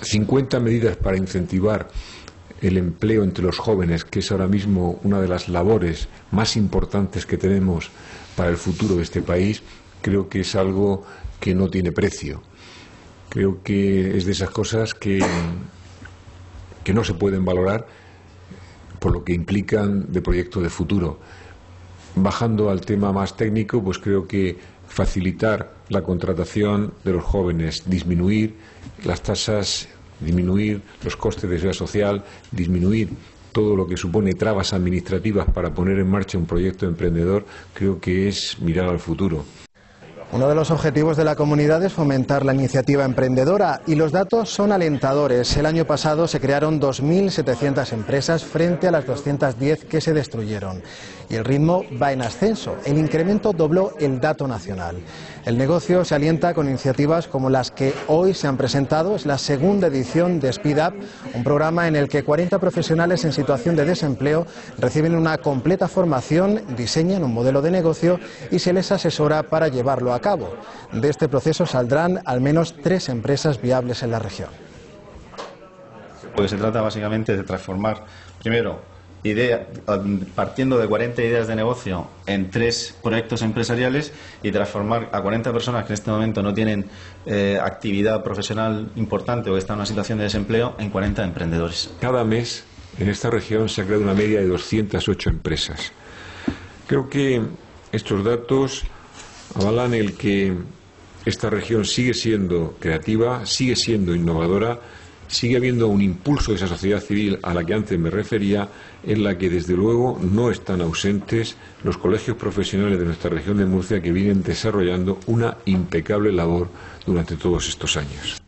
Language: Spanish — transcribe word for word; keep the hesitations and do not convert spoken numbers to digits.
cincuenta medidas para incentivar el empleo entre los jóvenes, que es ahora mismo una de las labores más importantes que tenemos para el futuro de este país, creo que es algo que no tiene precio. Creo que es de esas cosas que, que no se pueden valorar por lo que implican de proyecto de futuro. Bajando al tema más técnico, pues creo que facilitar la contratación de los jóvenes, disminuir las tasas, disminuir los costes de seguridad social, disminuir todo lo que supone trabas administrativas para poner en marcha un proyecto emprendedor, creo que es mirar al futuro. Uno de los objetivos de la comunidad es fomentar la iniciativa emprendedora y los datos son alentadores. El año pasado se crearon dos mil setecientas empresas frente a las doscientas diez que se destruyeron. Y el ritmo va en ascenso. El incremento dobló el dato nacional. El negocio se alienta con iniciativas como las que hoy se han presentado. Es la segunda edición de Speed Up, un programa en el que cuarenta profesionales en situación de desempleo reciben una completa formación, diseñan un modelo de negocio y se les asesora para llevarlo a cabo. De este proceso saldrán al menos tres empresas viables en la región. Pues se trata básicamente de transformar, primero, idea, partiendo de cuarenta ideas de negocio en tres proyectos empresariales y transformar a cuarenta personas que en este momento no tienen eh, actividad profesional importante o que están en una situación de desempleo en cuarenta emprendedores. Cada mes en esta región se ha creado una media de doscientas ocho empresas. Creo que estos datos avalan el que esta región sigue siendo creativa, sigue siendo innovadora, sigue habiendo un impulso de esa sociedad civil a la que antes me refería, en la que desde luego no están ausentes los colegios profesionales de nuestra región de Murcia, que vienen desarrollando una impecable labor durante todos estos años.